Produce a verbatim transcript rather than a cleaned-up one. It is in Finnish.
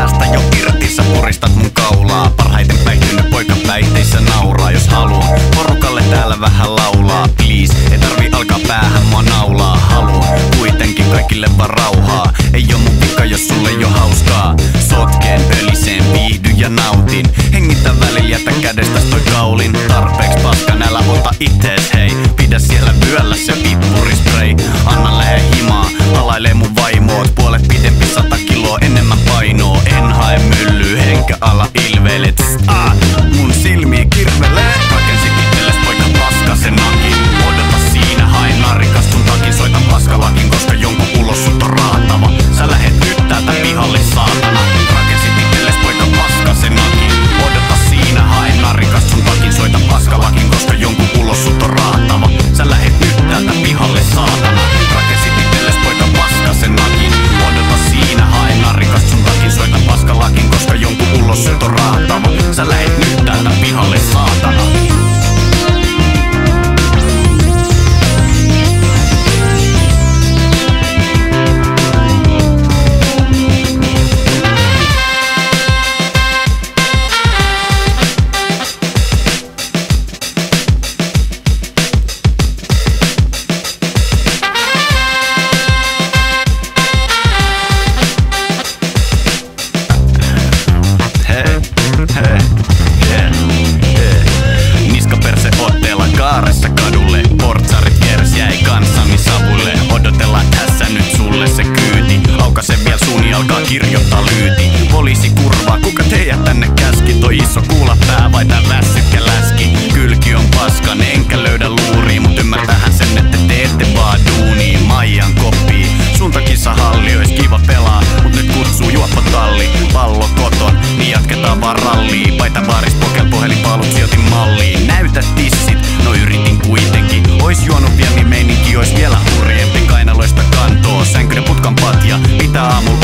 päästä jo irti, sä puristat mun kaulaa. Parhaiten päihtynyt poika päihteissä nauraa. Jos haluan porukalle täällä vähän laulaa, please, ei tarvi alkaa päähän mua naulaa. Haluan kuitenkin kaikille vaan rauhaa. Ei oo mun vika, jos sulle jo hauskaa. Sotkeen, pöliseen, viihdy ja nautin. Hengitä välillä, jätä kädestäs toi kaulin. Tarpeeks paskan, älä ota ittees hei. Pidä siellä vyöllä se pippurispray. Anna lähe himaa, halailee mun vaimoot. Puolet pidempi, sata kiloa enemmän painoo. En hae myllyy, henkä ala ilveile. Ah, mun silmii kirvelee. Rakensit itselles poika paskasen nakin. Odota siinä, haen narikas sun takin. Soitan paskalakin, koska jonkun ulos sut on raatava. Sä lähet nyt täältä pihalle saatana. Rakensit itselles poika paskasen nakin. Odota siinä, haen narikas sun takin. Soitan paskalakin, koska jonkun ulos sut on raatava. Sä lähet nyt täältä pihalle saatana. Rakensit itselles poika paskasen nakin. Odota siinä, haen narikas sun takin. Soitan paskalakin, koska jonkun ulos sut on raatava. Sä lähet nyt täältä pihalle saatana. Niskaperse otteella kaaressa kadulle. Portsarit kers jäi kanssani savulle. Odotellaan tässä nyt sulle se kyyti. Aukase vielä suuni, alkaa kirjoittaa lyyti. Poliisi kurvaa, kuka teidät tänne käski? Toi iso kuulapää vai tää väsykkä läski? Kylki on paskan, enkä löydä luuria. Mut ymmärtähän sen, että teette vaan duunia. Maijan kopii, sun takissa halli. Ois kiva pelaa, mut nyt kutsuu juoppotalli. Pallo koton, niin jatketaan vaan rallia. Paita baaris, pokel, puhelinpaalut, sijoitin malliin. Näytä tissit, no yritin kuitenkin. Ois juonut vielä, niin meininki ois vielä hurjempi. Kainaloista kantoo, sänkynä putkan patja. Mitä aamulla